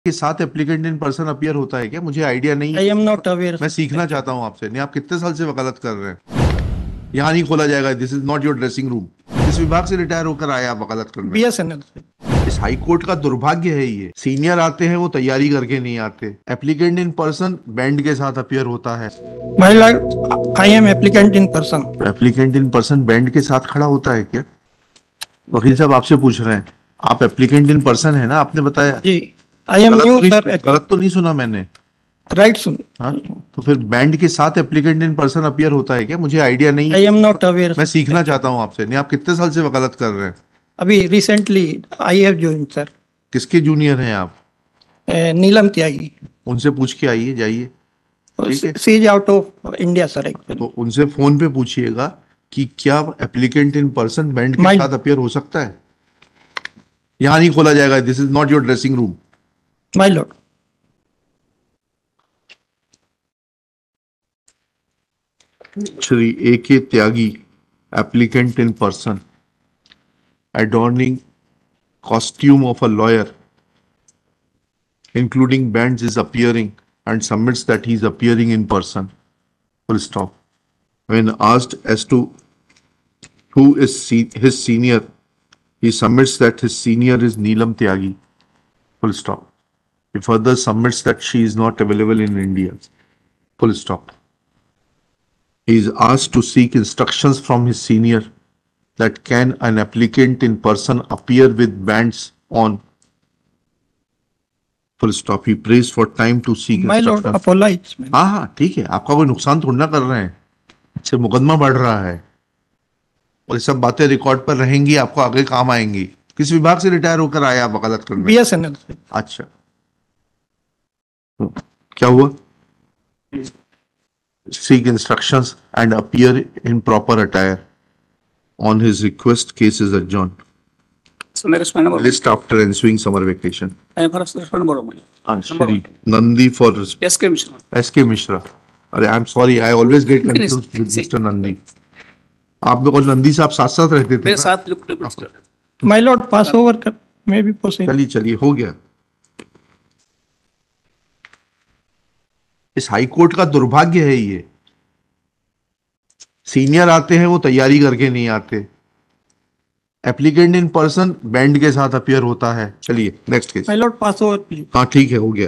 के साथ applicant in person appear होता है क्या? मुझे आइडिया नहीं आई है। Am not aware. मैं सीखना चाहता हूँ आपसे। नहीं, आप कितने साल से वकालत कर रहे हैं? यहाँ नहीं खोला जाएगा। This is not your dressing room. किस विभाग से रिटायर होकर आए आप वकालत करने? बीएसएनएल से। इस हाई कोर्ट का दुर्भाग्य है ये। सीनियर आते हैं वो तैयारी करके नहीं आते। एप्लीकेंट इन पर्सन बैंड के साथ अपीयर होता है। महिला I am applicant in person. Applicant in person band के साथ खड़ा होता है क्या? वकील साहब आपसे पूछ रहे हैं। आप एप्लीकेंट इन पर्सन है ना, आपने बताया। जी आई एम न्यू सर। गलत तो नहीं सुना मैंने? राइट सुन। हाँ, तो फिर बैंड के साथ एप्लीकेंट इन पर्सन अपीयर होता है क्या? मुझे आइडिया नहीं आई है। Am not aware. मैं सीखना चाहता हूँ आपसे। नहीं, आप कितने साल से वकालत कर रहे हैं? अभी recently I have join sir. किसके जूनियर हैं आप? नीलम त्यागी। उनसे पूछ के आइए, जाइए। ठीक है, she is out of India sir actually. तो उनसे फोन पे पूछिएगा कि क्या एप्लीकेंट इन पर्सन बैंड के साथ अपीयर हो सकता है। यहाँ नहीं खोला जाएगा। This is not your dressing room. My lord. Shri A.K. Tyagi, applicant in person, adorning costume of a lawyer, including bands, is appearing and submits that he is appearing in person. Full stop. When asked as to who is his senior, he submits that his senior is Neelam Tyagi. Full stop. He further submits that she is not available in India. Full stop. He is asked to seek instructions from his senior that can an applicant in person appear with bands on. Full stop. He prays for time to seek my lord instructions. Apologise. हाँ हाँ ठीक है, आपका कोई नुकसान थोड़ा ना कर रहे हैं। इससे मुकदमा बढ़ रहा है और ये सब बातें रिकॉर्ड पर रहेंगी, आपको आगे काम आएंगी। किस विभाग से रिटायर होकर आए आप वकालत करने? बीएसएनएल से। अच्छा, क्या हुआ? Seek instructions and appear in proper attire. On his request, case is adjourned. So let us find out. List after ensuing summer vacation. I am for respond about Shri Nandi for Yes, Commissioner. S.K. Mishra. अरे I'm sorry, I always get confused with Mr. Nandi. आप लोग और नंदी साहब साथ साथ रहते थे मेरे ना? साथ look Commissioner. My lord pass over कर मे बी पॉसिबल। चलिए चलिए, हो गया। इस हाई कोर्ट का दुर्भाग्य है ये। सीनियर आते हैं वो तैयारी करके नहीं आते। एप्लीकेंट इन पर्सन बैंड के साथ अपीयर होता है। चलिए next case. My lord pass over please. हाँ ठीक है, हो गया।